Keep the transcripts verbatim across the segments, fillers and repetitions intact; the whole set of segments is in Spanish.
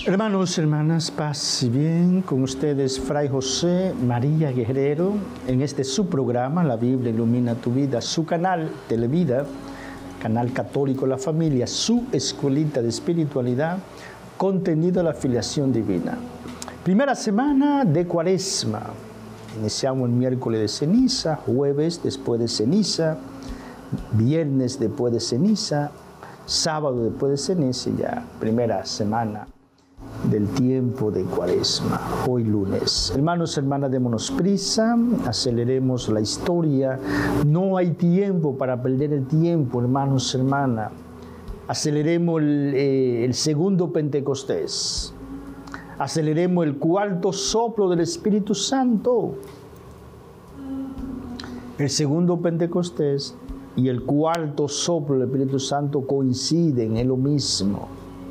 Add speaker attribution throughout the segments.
Speaker 1: Hermanos, hermanas, paz y bien, con ustedes Fray José María Guerrero, en este su programa, La Biblia Ilumina Tu Vida, su canal Televida, canal católico La Familia, su escuelita de espiritualidad, contenido de la filiación divina. Primera semana de Cuaresma, iniciamos el miércoles de ceniza, jueves después de ceniza, viernes después de ceniza, sábado después de ceniza y ya primera semana del tiempo de Cuaresma, hoy lunes. Hermanos, hermanas, démonos prisa, aceleremos la historia. No hay tiempo para perder el tiempo, hermanos, hermanas. Aceleremos el, eh, el segundo Pentecostés. Aceleremos el cuarto soplo del Espíritu Santo. El segundo Pentecostés y el cuarto soplo del Espíritu Santo coinciden en lo mismo.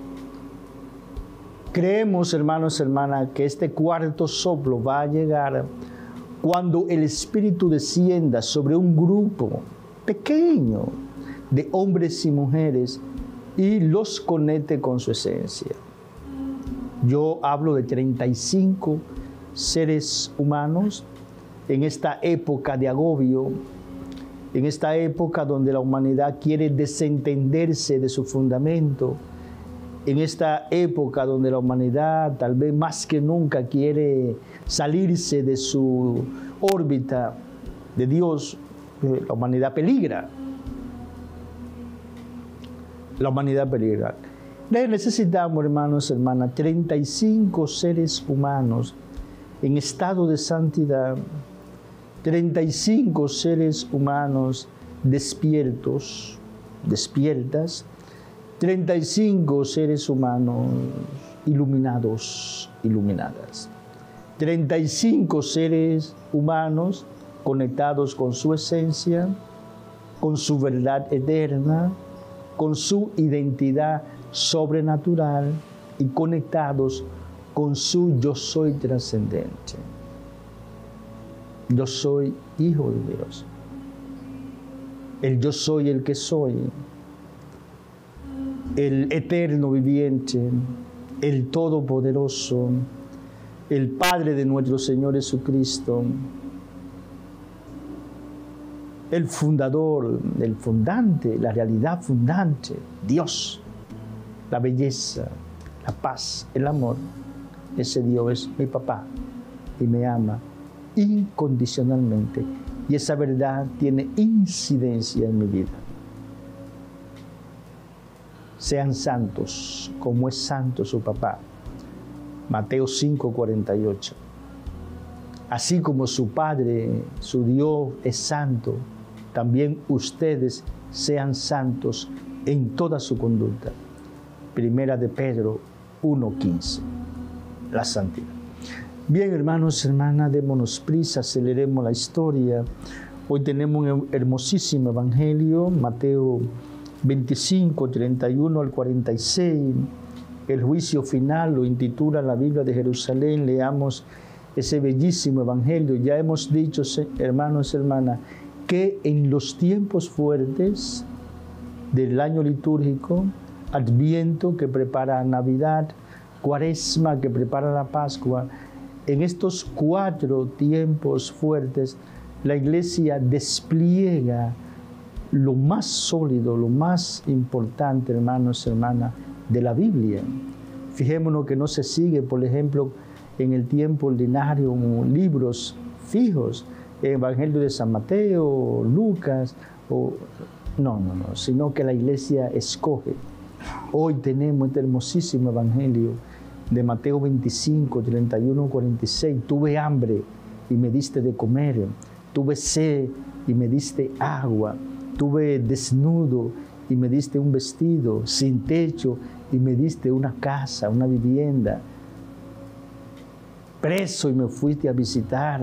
Speaker 1: Creemos, hermanos, hermanas, que este cuarto soplo va a llegar cuando el Espíritu descienda sobre un grupo pequeño de hombres y mujeres y los conecte con su esencia. Yo hablo de treinta y cinco seres humanos en esta época de agobio, en esta época donde la humanidad quiere desentenderse de su fundamento, en esta época donde la humanidad tal vez más que nunca quiere salirse de su órbita de Dios, la humanidad peligra. La humanidad peligra. Necesitamos, hermanos, hermanas, treinta y cinco seres humanos en estado de santidad, treinta y cinco seres humanos despiertos, despiertas, treinta y cinco seres humanos iluminados, iluminadas. treinta y cinco seres humanos conectados con su esencia, con su verdad eterna, con su identidad sobrenatural y conectados con su yo soy trascendente. Yo soy hijo de Dios. El yo soy el que soy. El eterno viviente, el todopoderoso, el Padre de nuestro Señor Jesucristo, el fundador, el fundante, la realidad fundante, Dios, la belleza, la paz, el amor. Ese Dios es mi papá y me ama incondicionalmente y esa verdad tiene incidencia en mi vida. Sean santos, como es santo su papá. Mateo cinco, cuarenta y ocho. Así como su Padre, su Dios es santo, también ustedes sean santos en toda su conducta. Primera de Pedro uno, quince. La santidad. Bien, hermanos, hermanas, démonos prisa, aceleremos la historia. Hoy tenemos un hermosísimo evangelio, Mateo veinticinco, treinta y uno al cuarenta y seis, el juicio final lo intitula la Biblia de Jerusalén. Leamos ese bellísimo evangelio. Ya hemos dicho, hermanos y hermanas, que en los tiempos fuertes del año litúrgico, Adviento que prepara Navidad, Cuaresma que prepara la Pascua, en estos cuatro tiempos fuertes, la Iglesia despliega lo más sólido, lo más importante, hermanos y hermanas, de la Biblia. Fijémonos que no se sigue, por ejemplo, en el tiempo ordinario, libros fijos, Evangelio de San Mateo, Lucas, o, no, no, no, sino que la Iglesia escoge. Hoy tenemos este hermosísimo Evangelio de Mateo veinticinco, treinta y uno, cuarenta y seis. Tuve hambre y me diste de comer, tuve sed y me diste agua. Tuve desnudo y me diste un vestido, sin techo y me diste una casa, una vivienda. Preso y me fuiste a visitar.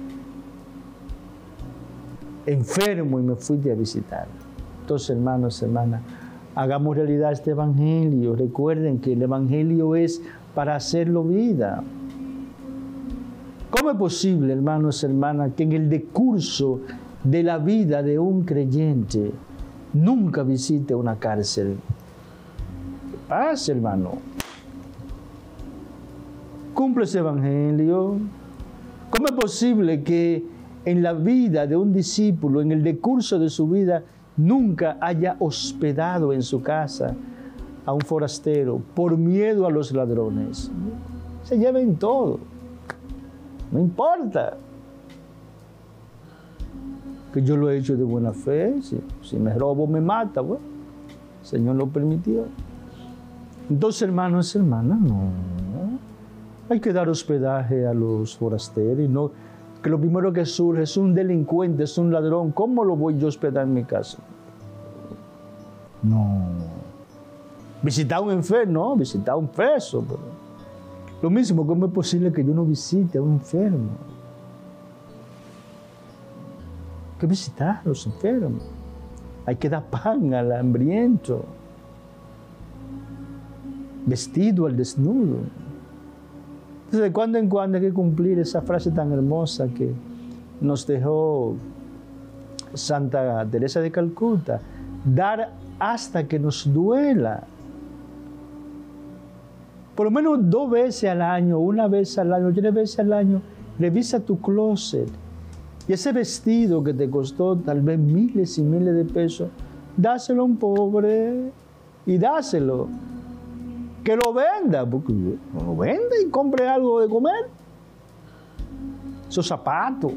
Speaker 1: Enfermo y me fuiste a visitar. Entonces, hermanos, hermanas, hagamos realidad este evangelio. Recuerden que el evangelio es para hacerlo vida. ¿Cómo es posible, hermanos, hermanas, que en el decurso de la vida de un creyente nunca visite una cárcel? ¿Qué pasa, hermano? cumple ese evangelio? ¿Cómo es posible que en la vida de un discípulo, en el decurso de su vida, nunca haya hospedado en su casa a un forastero por miedo a los ladrones? Se lleven todo. No importa. Que yo lo he hecho de buena fe. Si, si me robo, me mata. Bueno, el Señor lo permitió. Entonces, hermanos y hermanas, no. Hay que dar hospedaje a los forasteros y no que lo primero que surge es un delincuente, es un ladrón. ¿Cómo lo voy yo a hospedar en mi casa? No. Visitar a un enfermo, no, visitar a un preso. Pero lo mismo, ¿cómo es posible que yo no visite a un enfermo? Hay que visitar a los enfermos. Hay que dar pan al hambriento. Vestido al desnudo. Entonces, de cuando en cuando hay que cumplir esa frase tan hermosa que nos dejó Santa Teresa de Calcuta. Dar hasta que nos duela. Por lo menos dos veces al año, una vez al año, tres veces al año, revisa tu closet. Y ese vestido que te costó tal vez miles y miles de pesos, dáselo a un pobre y dáselo. Que lo venda, porque lo venda y compre algo de comer. Esos zapatos.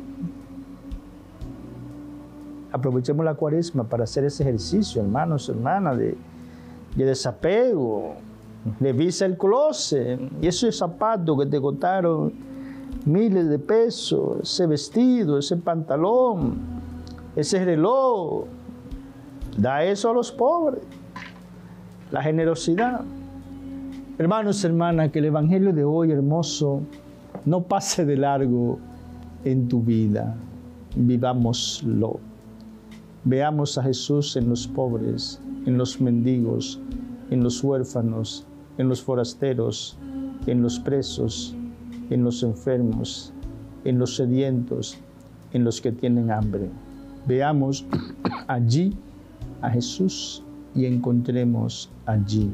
Speaker 1: Aprovechemos la cuaresma para hacer ese ejercicio, hermanos, hermanas, de, de desapego. Revisa el closet y esos zapatos que te costaron miles de pesos, ese vestido, ese pantalón, ese reloj, da eso a los pobres. La generosidad. Hermanos, hermanas, que el evangelio de hoy, hermoso, no pase de largo en tu vida. Vivámoslo. Veamos a Jesús en los pobres, en los mendigos, en los huérfanos, en los forasteros, en los presos, en los enfermos, en los sedientos, en los que tienen hambre. Veamos allí a Jesús y encontremos allí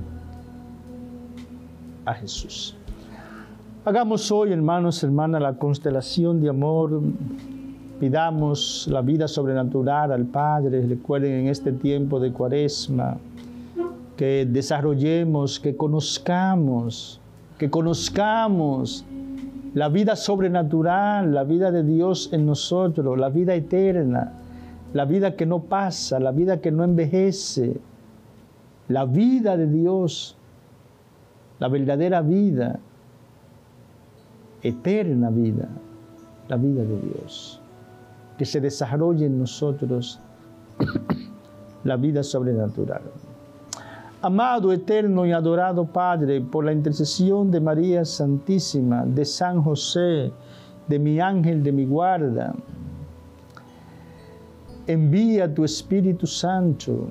Speaker 1: a Jesús. Hagamos hoy, hermanos, hermanas, la constelación de amor. Pidamos la vida sobrenatural al Padre. Recuerden en este tiempo de Cuaresma que desarrollemos, que conozcamos, que conozcamos la vida sobrenatural, la vida de Dios en nosotros, la vida eterna, la vida que no pasa, la vida que no envejece, la vida de Dios, la verdadera vida, eterna vida, la vida de Dios. Que se desarrolle en nosotros la vida sobrenatural. Amado, eterno y adorado Padre, por la intercesión de María Santísima, de San José, de mi ángel de mi guarda, envía tu Espíritu Santo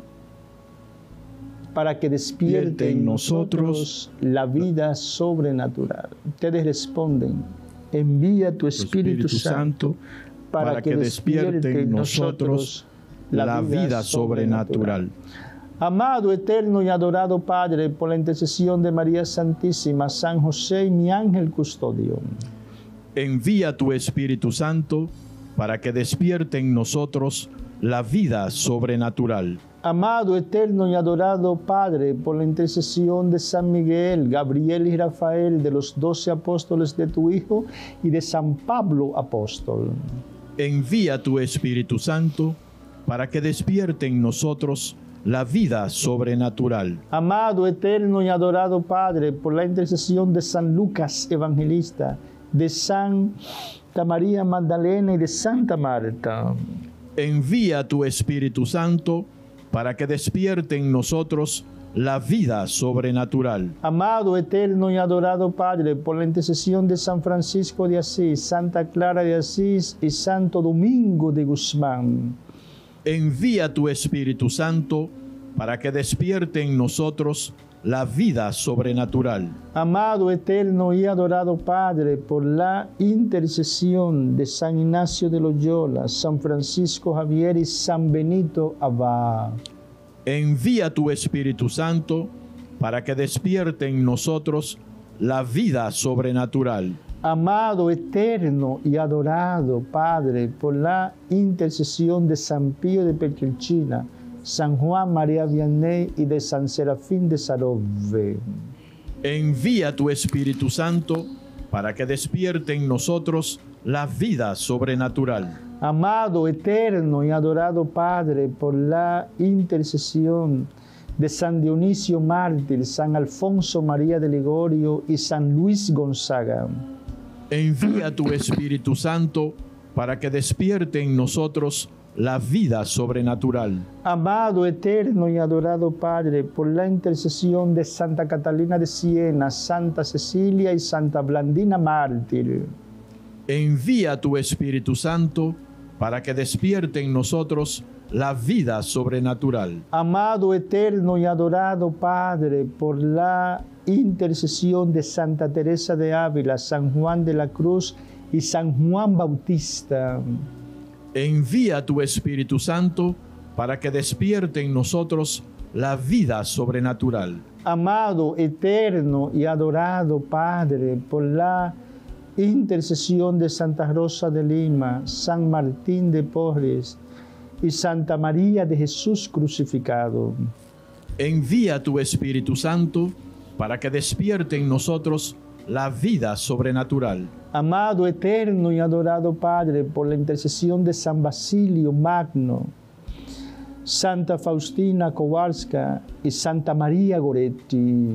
Speaker 1: para que despierte en nosotros la vida sobrenatural. Ustedes responden, envía tu Espíritu, Espíritu Santo para, para que, que despierte en nosotros la, la vida, vida sobrenatural. sobrenatural. Amado, eterno y adorado Padre, por la intercesión de María Santísima, San José y mi ángel custodio,
Speaker 2: envía tu Espíritu Santo para que despierte en nosotros la vida sobrenatural.
Speaker 1: Amado, eterno y adorado Padre, por la intercesión de San Miguel, Gabriel y Rafael, de los doce apóstoles de tu Hijo y de San Pablo apóstol,
Speaker 2: envía tu Espíritu Santo para que despierte en nosotros la vida sobrenatural.
Speaker 1: Amado, eterno y adorado Padre, por la intercesión de San Lucas Evangelista, de Santa María Magdalena y de Santa Marta,
Speaker 2: envía tu Espíritu Santo para que despierte en nosotros la vida sobrenatural.
Speaker 1: Amado, eterno y adorado Padre, por la intercesión de San Francisco de Asís, Santa Clara de Asís y Santo Domingo de Guzmán,
Speaker 2: envía tu Espíritu Santo para que despierte en nosotros la vida sobrenatural.
Speaker 1: Amado, eterno y adorado Padre, por la intercesión de San Ignacio de Loyola, San Francisco Javier y San Benito Abad,
Speaker 2: envía tu Espíritu Santo para que despierte en nosotros la vida sobrenatural.
Speaker 1: Amado, eterno y adorado Padre, por la intercesión de San Pío de Pietrelcina, San Juan María Vianney y de San Serafín de Sarove.
Speaker 2: Envía tu Espíritu Santo para que despierte en nosotros la vida sobrenatural.
Speaker 1: Amado, eterno y adorado Padre, por la intercesión de San Dionisio Mártir, San Alfonso María de Ligorio y San Luis Gonzaga.
Speaker 2: Envía tu Espíritu Santo para que despierte en nosotros la vida sobrenatural.
Speaker 1: Amado, eterno y adorado Padre, por la intercesión de Santa Catalina de Siena, Santa Cecilia y Santa Blandina Mártir.
Speaker 2: Envía tu Espíritu Santo para que despierte en nosotros la vida sobrenatural.
Speaker 1: Amado, eterno y adorado Padre, por la intercesión de Santa Teresa de Ávila, San Juan de la Cruz y San Juan Bautista.
Speaker 2: Envía tu Espíritu Santo para que despierte en nosotros la vida sobrenatural.
Speaker 1: Amado, eterno y adorado Padre, por la intercesión de Santa Rosa de Lima, San Martín de Porres y Santa María de Jesús crucificado.
Speaker 2: Envía tu Espíritu Santo para que despierte en nosotros la vida sobrenatural.
Speaker 1: Amado, eterno y adorado Padre, por la intercesión de San Basilio Magno, Santa Faustina Kowalska y Santa María Goretti.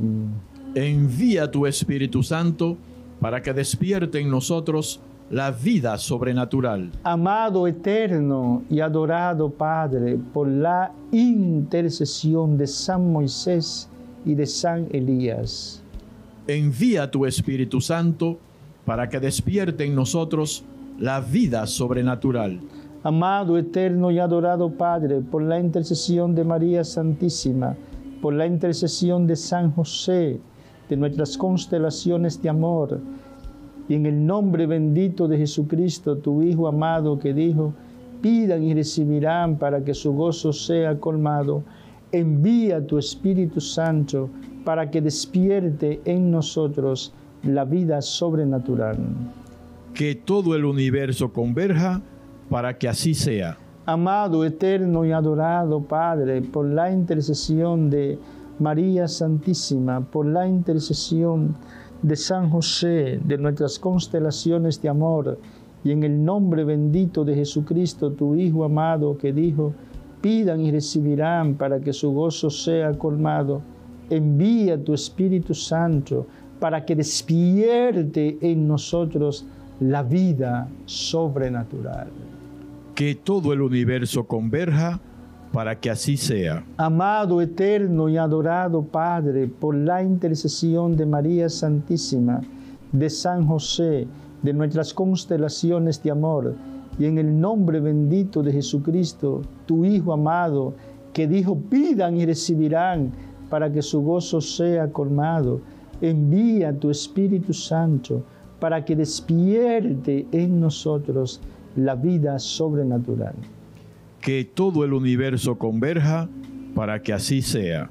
Speaker 2: Envía tu Espíritu Santo para que despierte en nosotros la vida sobrenatural.
Speaker 1: Amado, eterno y adorado Padre, por la intercesión de San Moisés y de San Elías.
Speaker 2: Envía tu Espíritu Santo para que despierte en nosotros la vida sobrenatural.
Speaker 1: Amado, eterno y adorado Padre, por la intercesión de María Santísima, por la intercesión de San José, de nuestras constelaciones de amor, y en el nombre bendito de Jesucristo, tu Hijo amado, que dijo: pidan y recibirán para que su gozo sea colmado. Envía tu Espíritu Santo para que despierte en nosotros la vida sobrenatural.
Speaker 2: Que todo el universo converja para que así sea.
Speaker 1: Amado, eterno y adorado Padre, por la intercesión de María Santísima, por la intercesión de San José, de nuestras constelaciones de amor, y en el nombre bendito de Jesucristo, tu Hijo amado, que dijo: pidan y recibirán para que su gozo sea colmado. Envía tu Espíritu Santo para que despierte en nosotros la vida sobrenatural.
Speaker 2: Que todo el universo converja para que así sea.
Speaker 1: Amado, eterno y adorado Padre, por la intercesión de María Santísima, de San José, de nuestras constelaciones de amor, y en el nombre bendito de Jesucristo, tu Hijo amado, que dijo: pidan y recibirán para que su gozo sea colmado. Envía tu Espíritu Santo para que despierte en nosotros la vida sobrenatural.
Speaker 2: Que todo el universo converja para que así sea.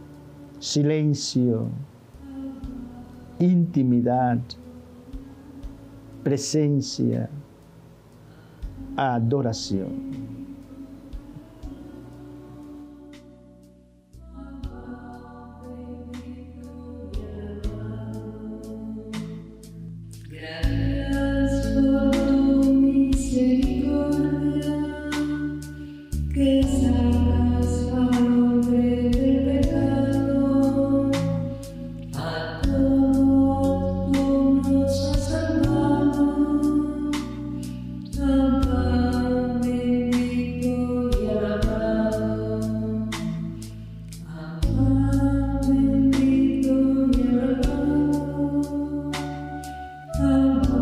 Speaker 1: Silencio, intimidad, presencia, adoración.
Speaker 3: Oh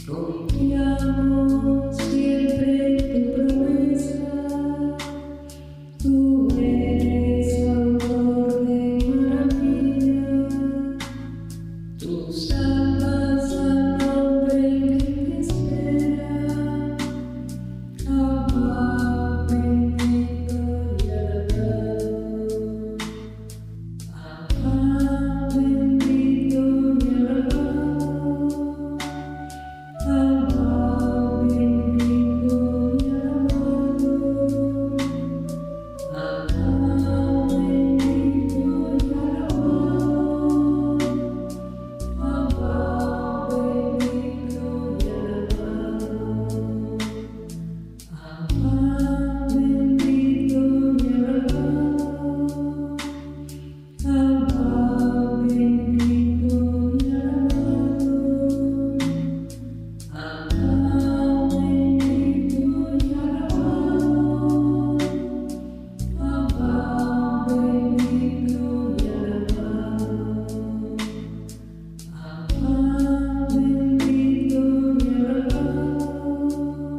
Speaker 3: Confiamos siempre en tu promesa, tú eres autor de maravillas, tú salvas al hombre que te espera, Abba, bendito y alabado, Abba, bendito y alabado, Abba, bendito y alabado, Abba, bendito y alabado, Abba, bendito y alabado, Abba, bendito y alabado, Abba, bendito y alabado, Abba, bendito y alabado, Abba, bendito y alabado, Abba, bendito y alabado,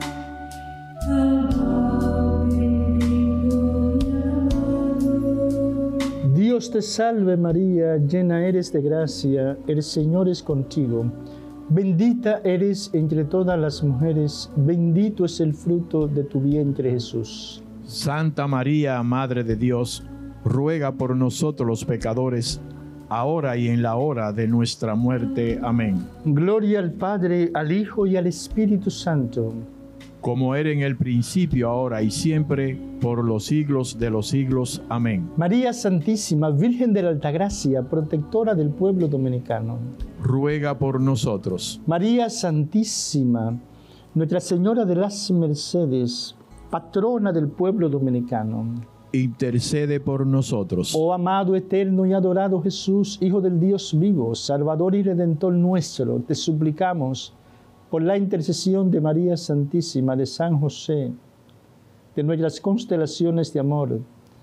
Speaker 3: Abba, bendito y alabado.
Speaker 1: Dios te salve María, llena eres de gracia, el Señor es contigo. Bendita eres entre todas las mujeres, bendito es el fruto de tu vientre Jesús.
Speaker 2: Santa María, Madre de Dios, ruega por nosotros los pecadores, ahora y en la hora de nuestra muerte. Amén.
Speaker 1: Gloria al Padre, al Hijo y al Espíritu Santo.
Speaker 2: Como era en el principio, ahora y siempre, por los siglos de los siglos. Amén.
Speaker 1: María Santísima, Virgen de la Altagracia, protectora del pueblo dominicano.
Speaker 2: Ruega por nosotros.
Speaker 1: María Santísima, Nuestra Señora de las Mercedes, patrona del pueblo dominicano.
Speaker 2: Intercede por nosotros.
Speaker 1: Oh amado, eterno y adorado Jesús, Hijo del Dios vivo, Salvador y Redentor nuestro, te suplicamos, por la intercesión de María Santísima, de San José, de nuestras constelaciones de amor,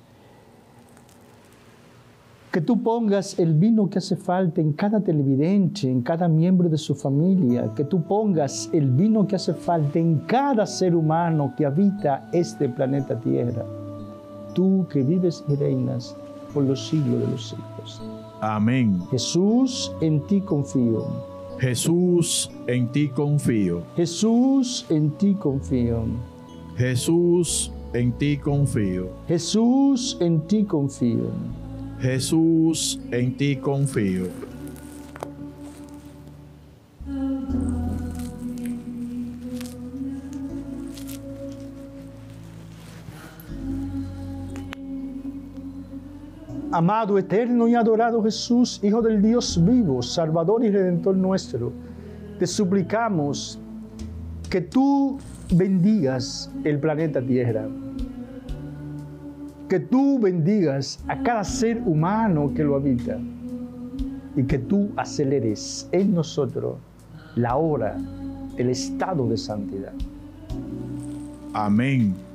Speaker 1: que tú pongas el vino que hace falta en cada televidente, en cada miembro de su familia, que tú pongas el vino que hace falta en cada ser humano que habita este planeta Tierra. Tú que vives y reinas por los siglos de los siglos.
Speaker 2: Amén.
Speaker 1: Jesús, en ti confío.
Speaker 2: Jesús, en ti confío.
Speaker 1: Jesús, en ti confío.
Speaker 2: Jesús, en ti confío.
Speaker 1: Jesús, en ti confío.
Speaker 2: Jesús, en ti confío.
Speaker 1: Amado, eterno y adorado Jesús, Hijo del Dios vivo, Salvador y Redentor nuestro, te suplicamos que tú bendigas el planeta Tierra, que tú bendigas a cada ser humano que lo habita y que tú aceleres en nosotros la hora, el estado de santidad.
Speaker 2: Amén.